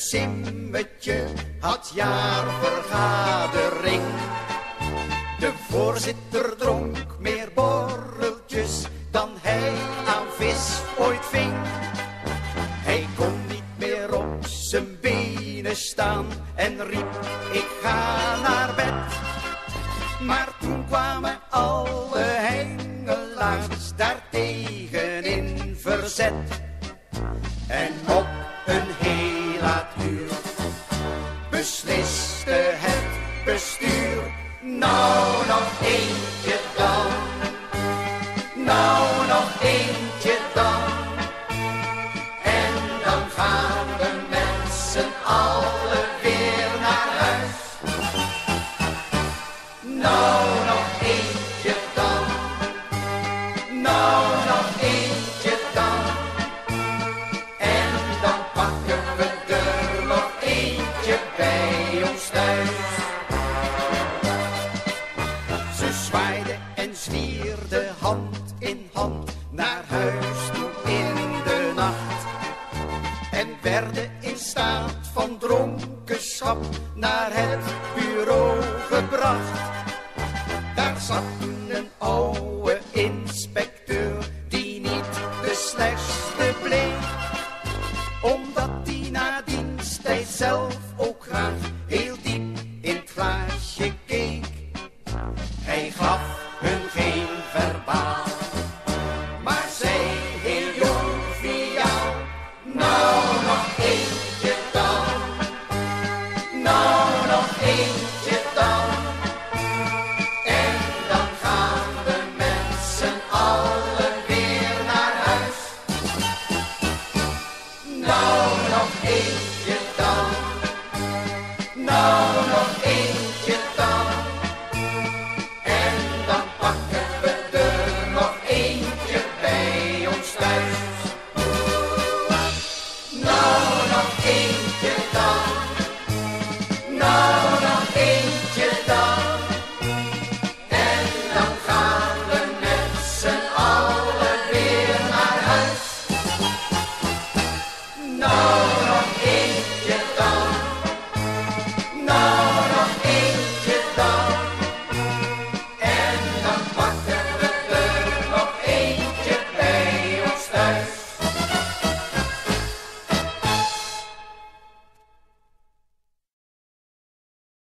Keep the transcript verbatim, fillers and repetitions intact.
Simmetje had jaarvergadering. De voorzitter dronk meer borreltjes dan hij aan vis ooit ving. Hij kon niet meer op zijn benen staan en riep: ik ga naar bed. Maar toen kwamen alle hengelaars daartegen in verzet. En op een heel laat uur besliste het bestuur: nou nog eentje dan, nou nog eentje dan. En dan gaan we met z'n allen weer naar huis. Nou nog eentje dan, nou nog eentje dan. En dan pakken we er nog eentje bij ons thuis. Ze zwaaide en zwierde hand in hand naar huis toe in de nacht. En werden in staat van dronkenschap naar het bureau gebracht. Daar zat toen een oude